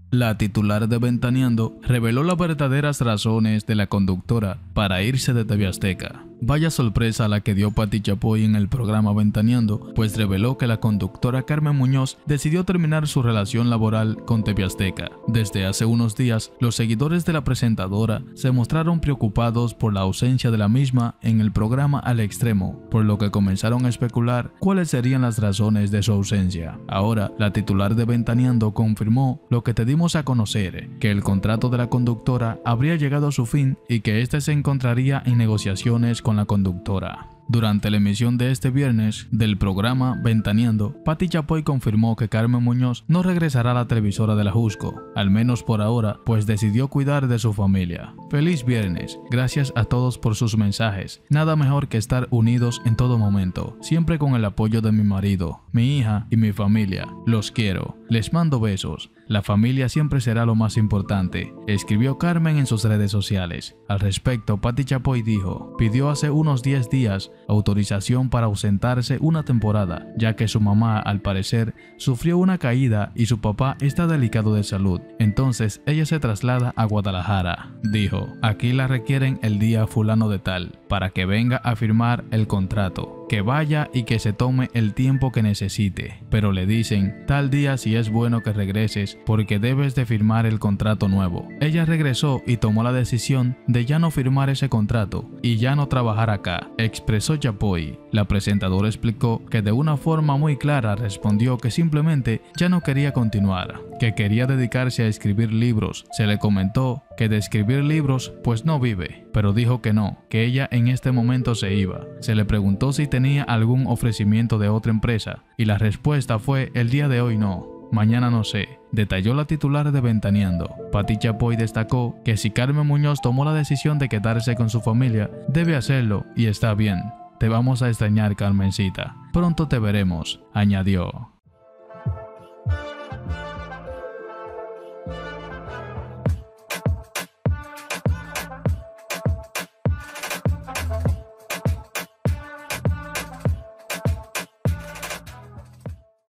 La titular de Ventaneando reveló las verdaderas razones de la conductora para irse de TV Azteca. Vaya sorpresa la que dio Pati Chapoy en el programa Ventaneando, pues reveló que la conductora Carmen Muñoz decidió terminar su relación laboral con TV Azteca. Desde hace unos días, los seguidores de la presentadora se mostraron preocupados por la ausencia de la misma en el programa Al Extremo, por lo que comenzaron a especular cuáles serían las razones de su ausencia. Ahora, la titular de Ventaneando confirmó lo que te dimos a conocer, que el contrato de la conductora habría llegado a su fin y que éste se encontraría en negociaciones con la conductora. Durante la emisión de este viernes del programa Ventaneando, Pati Chapoy confirmó que Carmen Muñoz no regresará a la televisora de la Jusco, al menos por ahora, pues decidió cuidar de su familia. Feliz viernes, gracias a todos por sus mensajes. Nada mejor que estar unidos en todo momento, siempre con el apoyo de mi marido, mi hija y mi familia. Los quiero, les mando besos. La familia siempre será lo más importante, escribió Carmen en sus redes sociales. Al respecto, Pati Chapoy dijo, pidió hace unos 10 días autorización para ausentarse una temporada, ya que su mamá, al parecer, sufrió una caída y su papá está delicado de salud. Entonces, ella se traslada a Guadalajara. Dijo, aquí la requieren el día fulano de tal, para que venga a firmar el contrato. Que vaya y que se tome el tiempo que necesite, pero le dicen, tal día si es bueno que regreses porque debes de firmar el contrato nuevo. Ella regresó y tomó la decisión de ya no firmar ese contrato y ya no trabajar acá, expresó Chapoy. La presentadora explicó que de una forma muy clara respondió que simplemente ya no quería continuar, que quería dedicarse a escribir libros. Se le comentó que de escribir libros pues no vive, pero dijo que no, que ella en este momento se iba. Se le preguntó si tenía algún ofrecimiento de otra empresa y la respuesta fue el día de hoy no, mañana no sé, detalló la titular de Ventaneando. Pati Chapoy destacó que si Carmen Muñoz tomó la decisión de quedarse con su familia, debe hacerlo y está bien. Te vamos a extrañar, Carmencita. Pronto te veremos, añadió.